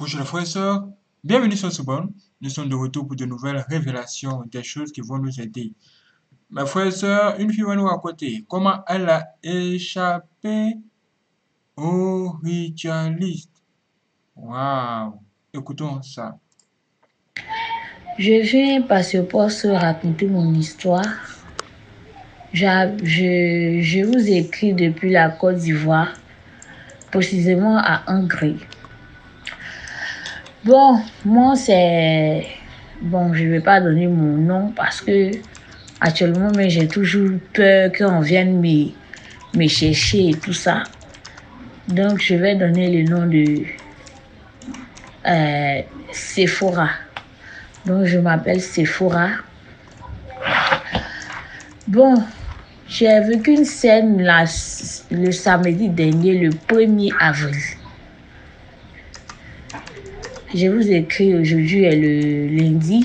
Bonjour les frères et sœurs, bienvenue sur Soubonne. Nous sommes de retour pour de nouvelles révélations des choses qui vont nous aider. Mes frères et sœurs, une fille va nous raconter comment elle a échappé aux ritualistes. Waouh! Écoutons ça. Je viens par ce poste raconter mon histoire. Je vous écris depuis la Côte d'Ivoire, précisément à Angers. Bon, moi c'est... Bon, je ne vais pas donner mon nom parce que actuellement, mais j'ai toujours peur qu'on vienne me chercher et tout ça. Donc, je vais donner le nom de Sephora. Donc, je m'appelle Sephora. Bon, j'ai vécu une scène le samedi dernier, le 1er avril. Je vous écris aujourd'hui et le lundi.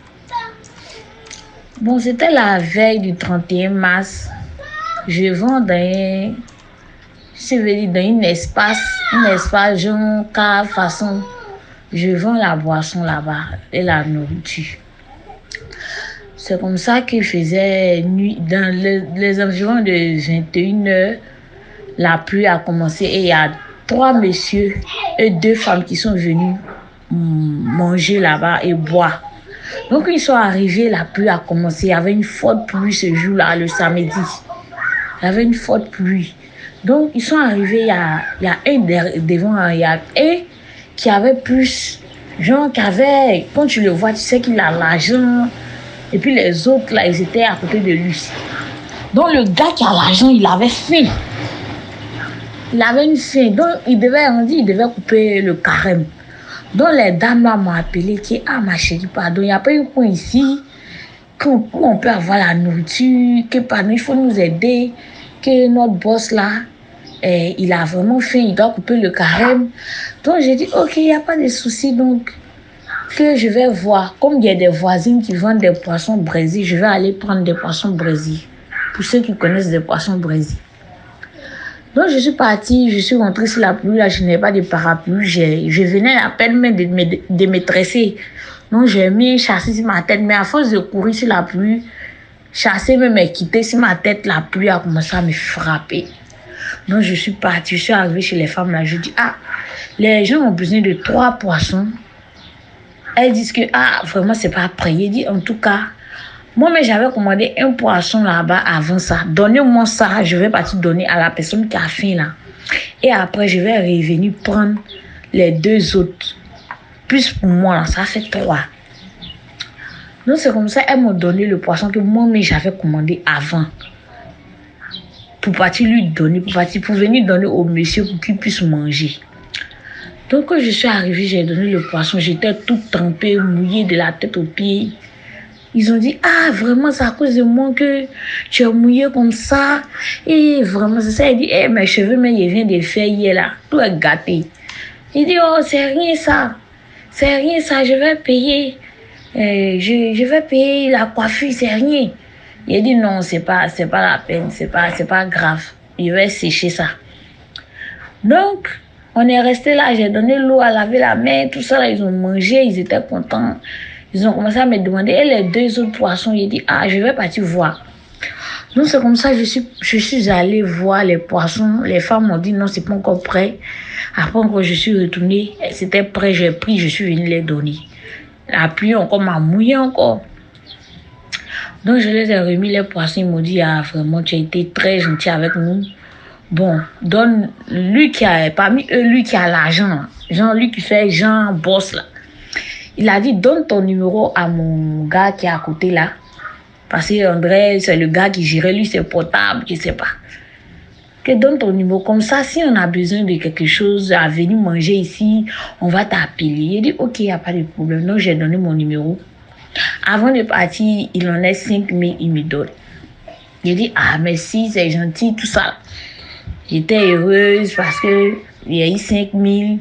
Bon, c'était la veille du 31 mars. Je vends dans un espace genre cave façon. Je vends la boisson là-bas et la nourriture. C'est comme ça qu'il faisait nuit. Dans les environs de 21h, la pluie a commencé et il y a 3 messieurs et 2 femmes qui sont venus manger là-bas et boire. Donc, ils sont arrivés, la pluie a commencé. Il y avait une forte pluie ce jour-là, le samedi. Il y avait une forte pluie. Donc, ils sont arrivés, il y a un devant, il y a un qui avait plus, genre, quand tu le vois, tu sais qu'il a l'argent. Et puis les autres, là, ils étaient à côté de lui. Donc, le gars qui a l'argent, il avait faim. Il avait une faim. Donc, il devait couper le carême. Donc, les dames là m'ont appelé que, ah, ma chérie, pardon, il n'y a pas un coin ici où on peut avoir la nourriture, que pardon, il faut nous aider, que notre boss là, il a vraiment faim, il doit couper le carême. Donc, j'ai dit, ok, il n'y a pas de souci. Donc, que je vais voir, comme il y a des voisines qui vendent des poissons braisés, je vais aller prendre des poissons braisés. Pour ceux qui connaissent des poissons braisés. Donc, je suis partie, je suis rentrée sur la pluie, là, je n'ai pas de parapluie, je venais à peine de me tresser. Donc, j'ai mis chasser sur ma tête, mais à force de courir sur la pluie, chasser même me quitter sur ma tête, la pluie a commencé à me frapper. Donc, je suis partie, je suis arrivée chez les femmes, là, je dis, ah, les gens ont besoin de 3 poissons. Elles disent que, ah, vraiment, c'est pas prêt. Il dit, en tout cas, moi-même, j'avais commandé un poisson là-bas avant ça. Donnez-moi ça, je vais partir donner à la personne qui a faim là. Et après, je vais revenir prendre les 2 autres. Plus pour moi, là, ça fait 3. Donc, c'est comme ça, elles m'ont donné le poisson que moi-même, j'avais commandé avant. Pour partir lui donner, pour venir donner au monsieur pour qu'il puisse manger. Donc, quand je suis arrivée, j'ai donné le poisson. J'étais toute trempée, mouillée de la tête aux pieds. Ils ont dit, ah, vraiment, c'est à cause de moi que tu es mouillée comme ça. Et vraiment, c'est ça. Il dit, eh, mes cheveux, mais il vient de faire hier là. Tout est gâté. Il dit, oh, c'est rien ça. C'est rien ça, je vais payer. Je vais payer la coiffure, c'est rien. Il a dit, non, c'est pas la peine, c'est pas grave. Je vais sécher ça. Donc, on est resté là, j'ai donné l'eau à laver la main, tout ça là, ils ont mangé, ils étaient contents. Ils ont commencé à me demander, et les 2 autres poissons, j'ai dit, ah, je vais partir voir. Donc c'est comme ça, je suis allée voir les poissons. Les femmes m'ont dit, non, c'est pas encore prêt. Après, quand je suis retournée, c'était prêt, j'ai pris, je suis venue les donner. La pluie encore m'a mouillé encore. Donc je les ai remis les poissons, ils m'ont dit, ah, vraiment, tu as été très gentil avec nous. Bon, donne lui qui a, parmi eux, lui qui a l'argent, genre lui qui fait Jean boss là. Il a dit, donne ton numéro à mon gars qui est à côté là. Parce que André, c'est le gars qui gérait, lui, c'est portable, je sais pas. Que donne ton numéro. Comme ça, si on a besoin de quelque chose à venir manger ici, on va t'appeler. Il a dit, ok, il n'y a pas de problème. Donc, j'ai donné mon numéro. Avant de partir, il en est 5 000, il me donne. Il a dit, ah, merci, c'est gentil, tout ça. J'étais heureuse parce que il y a eu 5 000.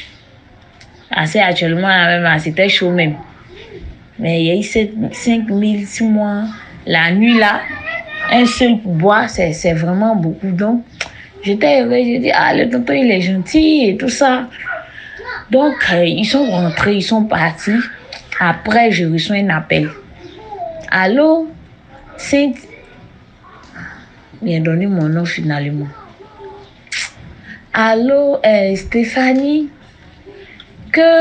Assez actuellement, même, c'était chaud même. Mais il y a eu 5 000, 6 mois. La nuit là, un seul pour boire, c'est vraiment beaucoup. Donc, j'étais heureuse. J'ai dit, ah, le tonton, il est gentil et tout ça. Donc, ils sont rentrés, ils sont partis. Après, je reçois un appel. Allô, c'est... Il a donné mon nom finalement. Allô, Stéphanie, que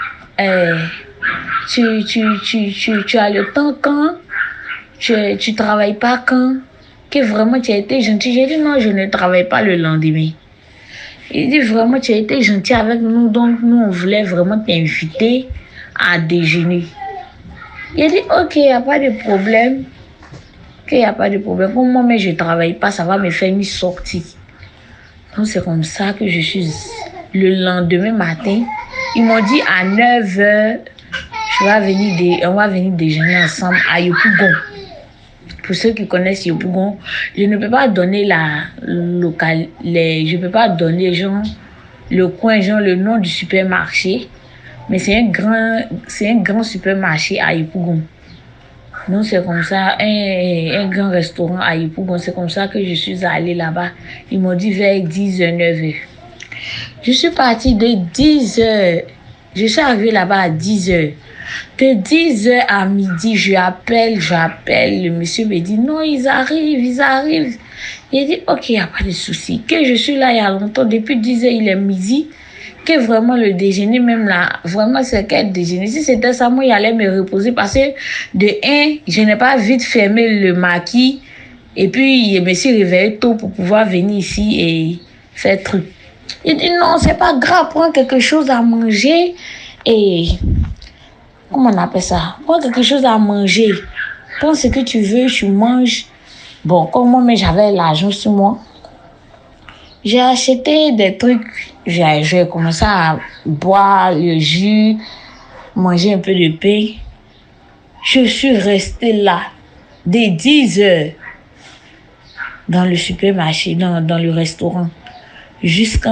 tu as le temps quand? Tu travailles pas quand? Que vraiment tu as été gentil. J'ai dit non, je ne travaille pas le lendemain. Il dit vraiment tu as été gentil avec nous, donc nous on voulait vraiment t'inviter à déjeuner. Il a dit ok, il n'y a pas de problème. Il n'y a pas de problème. Comme moi, mais je ne travaille pas, ça va me faire une sortie. Donc c'est comme ça que je suis le lendemain matin. Ils m'ont dit à 9h, on va venir déjeuner ensemble à Yopougon. Pour ceux qui connaissent Yopougon, je ne peux pas donner je peux pas donner genre le coin, genre le nom du supermarché, mais c'est un grand supermarché à Yopougon. Donc c'est comme ça, un grand restaurant à Yopougon, c'est comme ça que je suis allée là-bas. Ils m'ont dit vers 10h, 9h. Je suis partie de 10h. Je suis arrivée là-bas à 10h. De 10h à midi, j'appelle. Le monsieur me dit, non, ils arrivent. Il dit, ok, il n'y a pas de souci. Que je suis là il y a longtemps, depuis 10h, il est midi. Que vraiment le déjeuner, même là, vraiment c'est quel déjeuner. Si c'était ça, moi, il allait me reposer parce que je n'ai pas vite fermé le maquis. Et puis, je me suis réveillée tôt pour pouvoir venir ici et faire truc. Il dit, non, c'est pas grave, prends quelque chose à manger et... Comment on appelle ça? Prends quelque chose à manger. Prends ce que tu veux, tu manges. Bon, comme moi, mais j'avais l'argent sur moi. J'ai acheté des trucs. J'ai commencé à boire le jus, manger un peu de pain. Je suis restée là, dès 10h, dans le supermarché, dans le restaurant, jusqu'à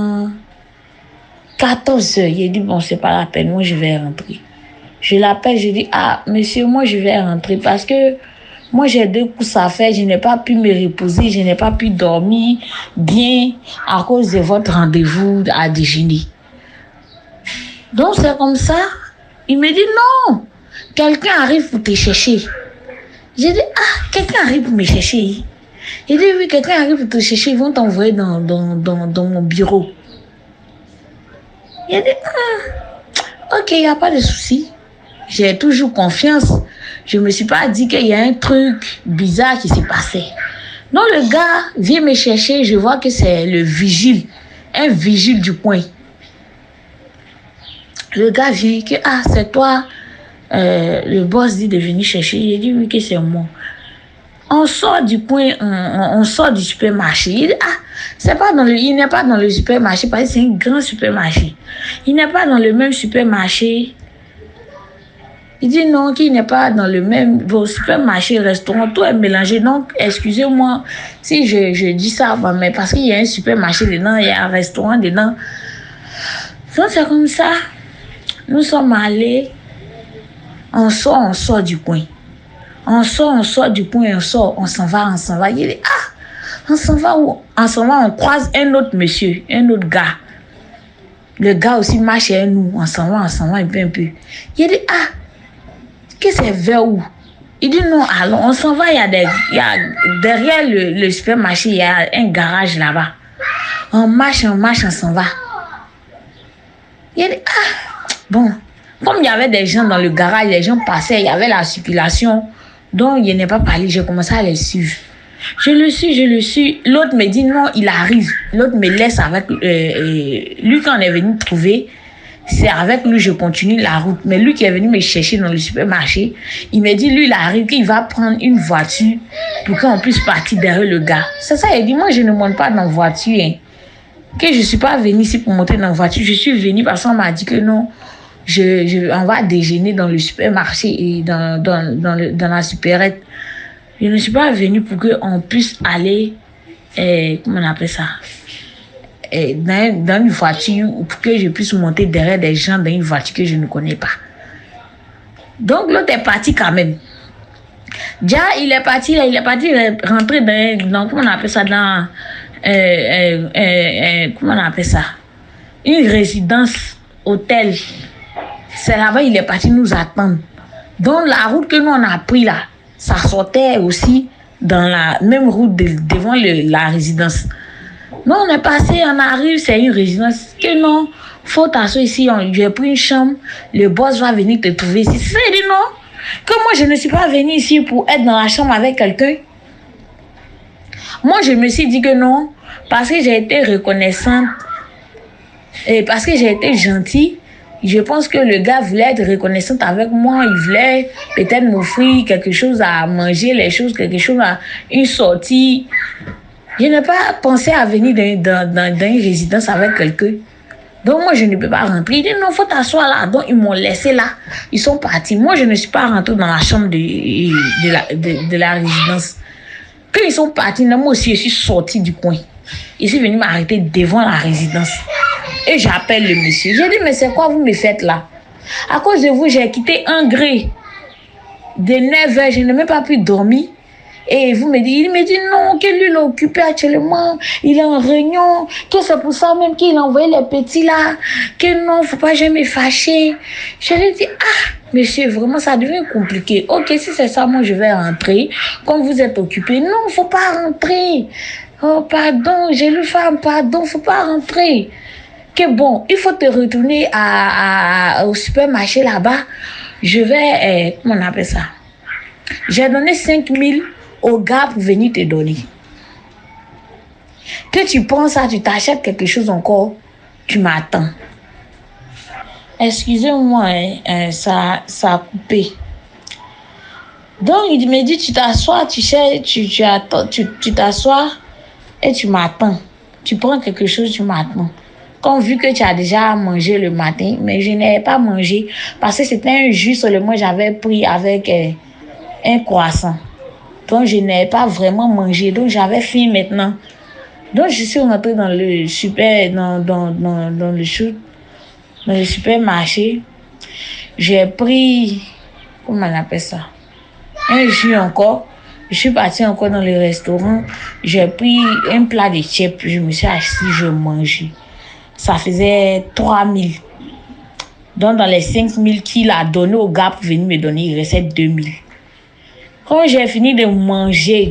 14h. Il a dit, bon, c'est pas la peine, moi je vais rentrer. Je l'appelle, je dis, ah, monsieur, moi je vais rentrer parce que moi j'ai 2 courses à faire, je n'ai pas pu me reposer, je n'ai pas pu dormir bien à cause de votre rendez-vous à déjeuner. Donc c'est comme ça, il me dit, non, quelqu'un arrive pour te chercher. J'ai dit, ah, quelqu'un arrive pour me chercher. Il dit, oui, quelqu'un arrive pour te chercher, ils vont t'envoyer dans mon bureau. Il a dit, ah, ok, il n'y a pas de souci. J'ai toujours confiance. Je ne me suis pas dit qu'il y a un truc bizarre qui s'est passé. Donc le gars vient me chercher, je vois que c'est le vigile, un vigile du coin. Le gars vient que, ah, c'est toi, le boss dit de venir chercher. Il dit oui que c'est moi. On sort du coin, on sort du supermarché. Il dit, ah, il n'est pas dans le supermarché parce que c'est un grand supermarché. Il n'est pas dans le même supermarché. Il dit non, qu'il n'est pas dans le même supermarché, restaurant, tout est mélangé. Donc, excusez-moi si je dis ça, mais parce qu'il y a un supermarché dedans, il y a un restaurant dedans. Donc, c'est comme ça. Nous sommes allés, on sort du coin. On sort du coin, on s'en va. Il dit, ah, on s'en va où? On s'en va, on croise un autre monsieur, un autre gars. Le gars aussi marche avec nous, on s'en va un peu. Il dit, ah, que c'est vers où? Il dit non, allons, on s'en va, il y a derrière le supermarché, il y a un garage là-bas. On marche, on s'en va. Il dit, ah, bon, comme il y avait des gens dans le garage, les gens passaient, il y avait la circulation, donc il n'est pas parlé, j'ai commencé à les suivre. Je le suis. L'autre me dit non, il arrive. L'autre me laisse avec lui quand on est venu trouver. C'est avec lui je continue la route. Mais lui qui est venu me chercher dans le supermarché, il me dit, lui, il arrive, qu'il va prendre une voiture pour qu'on puisse partir derrière le gars. C'est ça, il dit, moi, je ne monte pas dans la voiture. Hein. Que je ne suis pas venue ici pour monter dans la voiture. Je suis venue parce qu'on m'a dit que non, on va déjeuner dans le supermarché et dans la supérette. Je ne suis pas venue pour qu'on puisse aller, comment on appelle ça? Dans une voiture pour que je puisse monter derrière des gens dans une voiture que je ne connais pas. Donc l'autre est parti quand même. Déjà, il est parti rentrer dans comment on appelle ça, dans comment on appelle ça, une résidence hôtel. C'est là-bas, il est parti nous attendre. Donc, la route que nous, on a pris là, ça sortait aussi dans la même route devant la résidence. Non, on est passé, on arrive, c'est une résidence. Que non, faut t'asseoir ici, j'ai pris une chambre, le boss va venir te trouver ici. C'est dit non, que moi, je ne suis pas venue ici pour être dans la chambre avec quelqu'un. Moi, je me suis dit que non, parce que j'ai été reconnaissante et parce que j'ai été gentille. Je pense que le gars voulait être reconnaissant avec moi. Il voulait peut-être m'offrir quelque chose à manger, quelque chose à une sortie. Je n'ai pas pensé à venir dans une résidence avec quelqu'un. Donc moi, je ne peux pas rentrer. Il dit non, faut t'asseoir là. Donc ils m'ont laissé là. Ils sont partis. Moi, je ne suis pas rentrée dans la chambre de la résidence. Quand ils sont partis, moi aussi, je suis sortie du coin. Je suis venue m'arrêter devant la résidence. Et j'appelle le monsieur. J'ai dit, mais c'est quoi vous me faites là? À cause de vous, j'ai quitté un gré. De 9 heures, je n'ai même pas pu dormir. Et il me dit non, que lui, il est occupé actuellement. Il est en réunion. Que c'est pour ça même qu'il a envoyé les petits là. Que non, faut pas jamais fâcher. Je lui ai dit, monsieur, vraiment, ça devient compliqué. Ok, si c'est ça, moi, je vais rentrer. Comme vous êtes occupé, non, faut pas rentrer. Oh, pardon, j'ai lu femme, pardon, faut pas rentrer. Que bon, il faut te retourner au supermarché là-bas. Je vais, comment on appelle ça? J'ai donné 5 000 au gars pour venir te donner. Que tu penses ça, tu t'achètes quelque chose encore, tu m'attends. Excusez-moi, ça a coupé. Donc, il me dit, tu t'assois, tu t'assois et tu m'attends. Tu prends quelque chose, tu m'attends. Comme vu que tu as déjà mangé le matin, mais je n'ai pas mangé parce que c'était un jus seulement j'avais pris avec un croissant. Donc je n'ai pas vraiment mangé, donc j'avais faim maintenant. Donc je suis rentrée dans le supermarché. J'ai pris, comment on appelle ça, un jus encore. Je suis partie encore dans le restaurant. J'ai pris un plat de chips. Je me suis assise, je mangeais. Ça faisait 3 000. Donc, dans les 5 000 qu'il a donné au gars pour venir me donner, il restait 2 000. Quand j'ai fini de manger,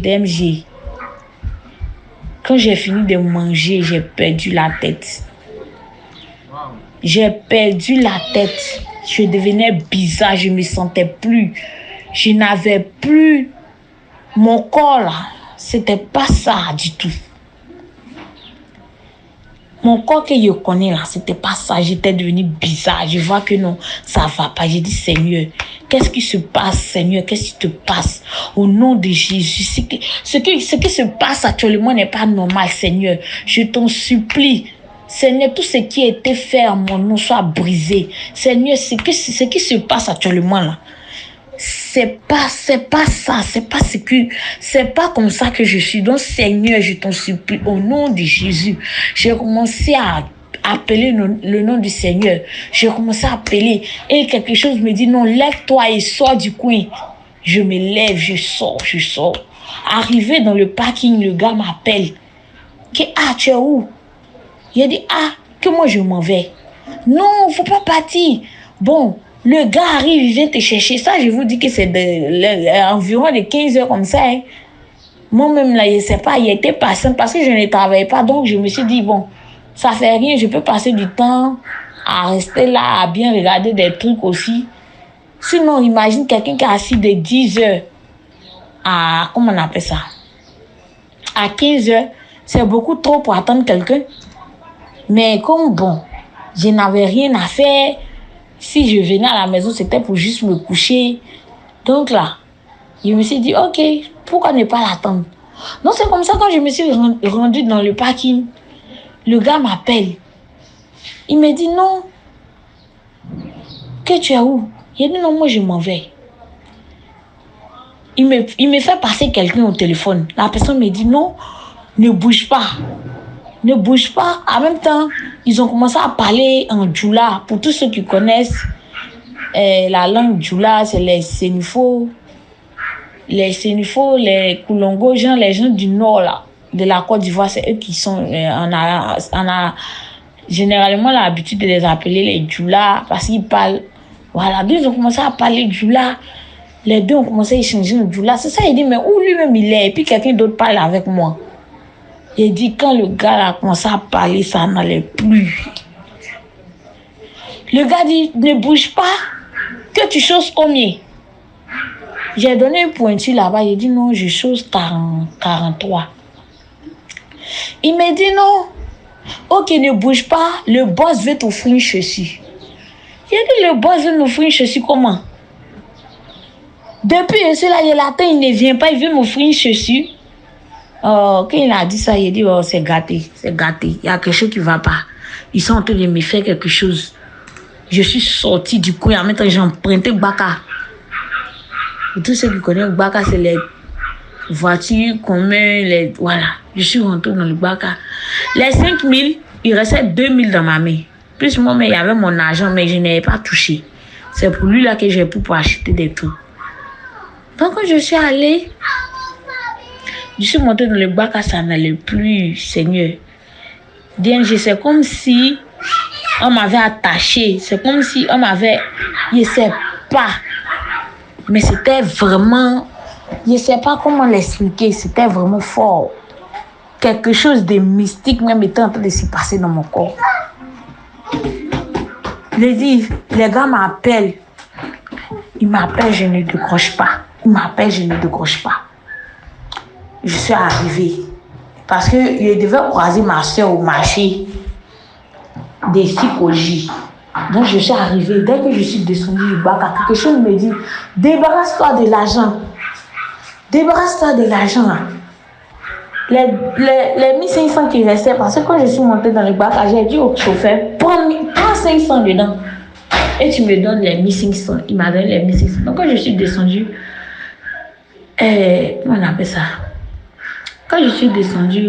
j'ai perdu la tête. J'ai perdu la tête. Je devenais bizarre, je ne me sentais plus. Je n'avais plus mon corps là. C'était pas ça du tout. Mon corps que je connais là, c'était pas ça. J'étais devenue bizarre. Je vois que non, ça va pas. J'ai dit, Seigneur, qu'est-ce qui se passe, Seigneur? Qu'est-ce qui te passe? Au nom de Jésus, ce qui se passe actuellement n'est pas normal, Seigneur. Je t'en supplie. Seigneur, tout ce qui a été fait en mon nom soit brisé. Seigneur, ce qui se passe actuellement là, c'est pas ça, c'est pas comme ça que je suis. Donc, Seigneur, je t'en supplie, au nom de Jésus, j'ai commencé à appeler le nom du Seigneur. J'ai commencé à appeler et quelque chose me dit non, lève-toi et sors du coin. Je me lève, je sors. Arrivé dans le parking, le gars m'appelle. Tu es où? Il a dit, que moi je m'en vais. Non, faut pas partir. Bon, le gars arrive, il vient te chercher. Ça, je vous dis que c'est environ de 15 heures comme ça. Hein. Moi-même, là, je ne sais pas, il était patient parce que je ne travaillais pas. Donc, je me suis dit, bon, ça fait rien, je peux passer du temps à rester là, à bien regarder des trucs aussi. Sinon, imagine quelqu'un qui est assis de 10 heures à, comment on appelle ça, à 15 heures. C'est beaucoup trop pour attendre quelqu'un. Mais comme, bon, je n'avais rien à faire. Si je venais à la maison, c'était pour juste me coucher. Donc là, je me suis dit, ok, pourquoi ne pas l'attendre? Donc c'est comme ça quand je me suis rendue dans le parking. Le gars m'appelle. Il me dit, non, que tu es où? Il dit, non, moi je m'en vais. Il me fait passer quelqu'un au téléphone. La personne me dit, non, ne bouge pas. Ne bouge pas. En même temps, ils ont commencé à parler en djoula. Pour tous ceux qui connaissent la langue djoula, c'est les Sénifo, les Koulongo, les gens du nord là, de la Côte d'Ivoire, c'est eux qui sont généralement l'habitude de les appeler les djoula parce qu'ils parlent. Voilà, deux ils ont commencé à parler djoula. Les deux ont commencé à échanger le djoula. C'est ça, il dit, mais où lui-même il est? Et puis quelqu'un d'autre parle avec moi. Il dit, quand le gars a commencé à parler, ça n'allait plus. Le gars dit, ne bouge pas, que tu choses combien? J'ai donné une pointure là-bas, il dit, non, je chose 43. Il me dit, non, ok, ne bouge pas, le boss veut t'offrir une chaussure. J'ai dit, le boss veut m'offrir une chaussure comment? Depuis cela, il attend, il ne vient pas, il veut m'offrir une chaussure. Quand il a dit ça, il a dit, oh, c'est gâté, c'est gâté. Il y a quelque chose qui ne va pas. Ils sont en train de me faire quelque chose. Je suis sortie du coin, en même temps, j'ai emprunté Baka. Tous ceux qui connaissent Baka, c'est les voitures communes, voilà. Je suis rentrée dans le Baka. Les 5 000, il restait 2 000 dans ma main. Plus moi, mais il y avait mon argent, mais je n'avais pas touché. C'est pour lui là que j'ai pu pour acheter des trucs. Donc, quand je suis allée, je suis montée dans le Baka, ça n'allait plus, Seigneur. DNG, c'est comme si on m'avait attaché. C'est comme si on m'avait... Je ne sais pas. Mais c'était vraiment... Je ne sais pas comment l'expliquer. C'était vraiment fort. Quelque chose de mystique même était en train de se passer dans mon corps. Les gars m'appellent. Ils m'appellent, je ne décroche pas. Ils m'appellent, je ne décroche pas. Je suis arrivée. Parce que je devais croiser ma soeur au marché des psychologies. Donc je suis arrivée. Dès que je suis descendue du bac, quelque chose me dit, débarrasse-toi de l'argent. Débarrasse-toi de l'argent. Les 1500 qui restaient, parce que quand je suis montée dans le bac, j'ai dit au chauffeur, prends 500 dedans. Et tu me donnes les 1500. Il m'a donné les 1500. Donc quand je suis descendue, comment on appelle ça? Quand je suis descendue,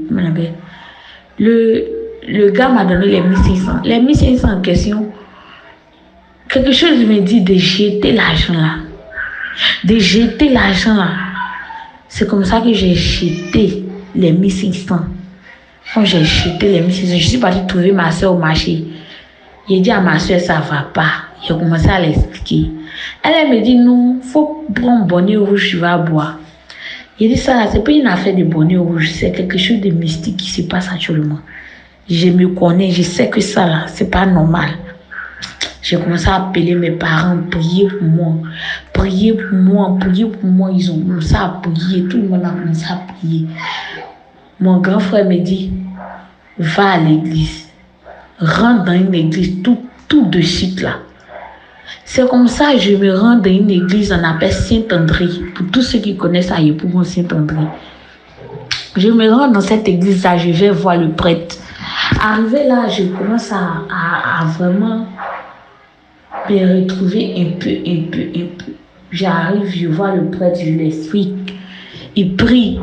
le gars m'a donné les 1500. Les 1500 en question, quelque chose me dit de jeter l'argent là. De jeter l'argent là. C'est comme ça que j'ai jeté les 1500. Quand j'ai jeté les 1500, je suis partie trouver ma soeur au marché. J'ai dit à ma soeur, ça va pas. J'ai commencé à l'expliquer. Elle me dit, non, faut prendre un bonnet rouge, tu vas boire. J'ai dit, ça, c'est pas une affaire de bonnet rouge, c'est quelque chose de mystique qui se passe actuellement. Je me connais, je sais que ça, là, c'est pas normal. J'ai commencé à appeler mes parents, prier pour moi. Prier pour moi, prier pour moi. Ils ont commencé à prier, tout le monde a commencé à prier. Mon grand frère me dit, va à l'église. Rentre dans une église tout de suite là. C'est comme ça que je me rends dans une église, on appelle Saint-André. Pour tous ceux qui connaissent Ayépougon Saint-André. Je me rends dans cette église là, je vais voir le prêtre. Arrivé là, je commence à vraiment me retrouver un peu. J'arrive, je vois le prêtre, je l'explique. Il prie.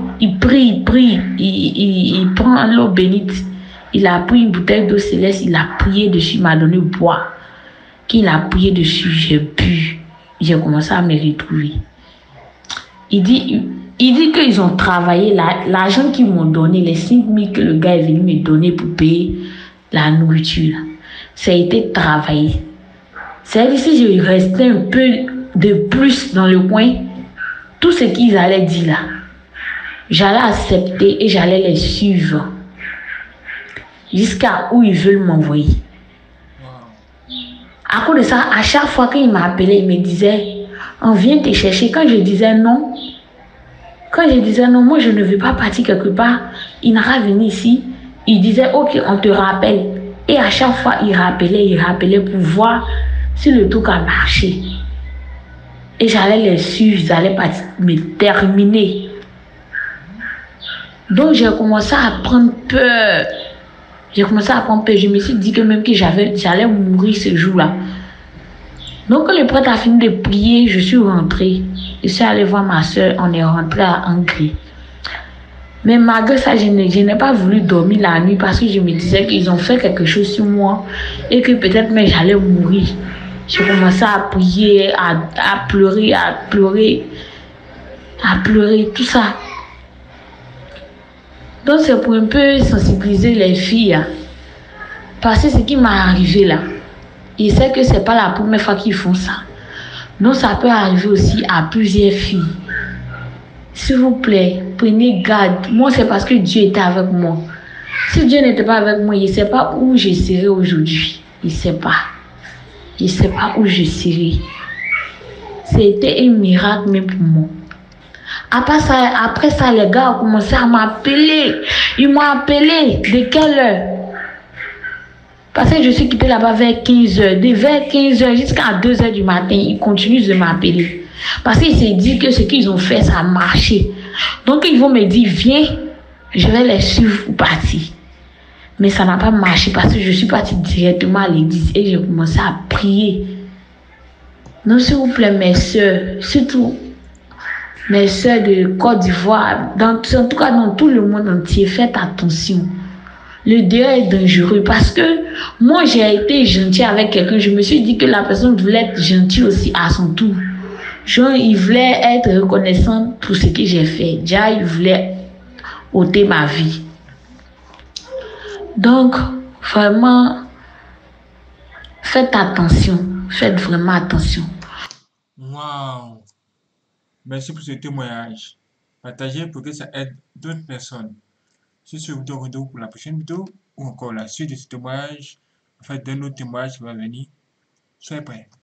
Il prend l'eau bénite. Il a pris une bouteille d'eau céleste, il a prié dessus, il m'a donné boire. Qu'il a prié dessus, j'ai bu. J'ai commencé à me retrouver. Il dit qu'ils ont travaillé, l'argent qu'ils m'ont donné, les 5 000 que le gars est venu me donner pour payer la nourriture, ça a été travaillé. C'est-à-dire si je restais un peu de plus dans le coin, tout ce qu'ils allaient dire là, j'allais accepter et j'allais les suivre jusqu'à où ils veulent m'envoyer. À cause de ça, à chaque fois qu'il m'appelait, il me disait, on vient te chercher. Quand je disais non, moi je ne veux pas partir quelque part, il n'a pas venu ici. Il disait, ok, on te rappelle. Et à chaque fois, il rappelait pour voir si le truc a marché. Et j'allais les suivre, ils allaient me terminer. Donc j'ai commencé à prendre peur. Je me suis dit que même que j'allais mourir ce jour-là. Donc, quand le prêtre a fini de prier, je suis rentrée. Je suis allée voir ma soeur, on est rentré à Angers. Mais malgré ça, je n'ai pas voulu dormir la nuit parce que je me disais qu'ils ont fait quelque chose sur moi et que peut-être même j'allais mourir. J'ai commencé à prier, à pleurer, tout ça. Donc c'est pour un peu sensibiliser les filles. Parce que ce qui m'est arrivé là, il sait que c'est pas la première fois qu'ils font ça. Donc ça peut arriver aussi à plusieurs filles. S'il vous plaît, prenez garde. Moi, c'est parce que Dieu était avec moi. Si Dieu n'était pas avec moi, il ne sait pas où je serais aujourd'hui. Il ne sait pas. Il ne sait pas où je serais. C'était un miracle même pour moi. Après ça, les gars ont commencé à m'appeler. Ils m'ont appelé. De quelle heure? Parce que je suis quittée là-bas vers 15h. De vers 15h jusqu'à 2h du matin, ils continuent de m'appeler. Parce qu'ils se disent que ce qu'ils ont fait, ça a marché. Donc ils vont me dire, viens, je vais les suivre pour partir. Mais ça n'a pas marché parce que je suis partie directement à l'église et j'ai commencé à prier. Donc s'il vous plaît, mes soeurs, surtout mes soeurs de Côte d'Ivoire, en tout cas dans tout le monde entier, faites attention. Le dehors est dangereux parce que moi j'ai été gentille avec quelqu'un. Je me suis dit que la personne voulait être gentille aussi à son tour. Genre, il voulait être reconnaissant pour ce que j'ai fait. Déjà, il voulait ôter ma vie. Donc, vraiment, faites attention. Faites vraiment attention. Waouh! Merci pour ce témoignage. Partagez pour que ça aide d'autres personnes. Si ce vous retrouve pour la prochaine vidéo ou encore la suite de ce témoignage, en fait d'un autre témoignage qui va venir, soyez prêts.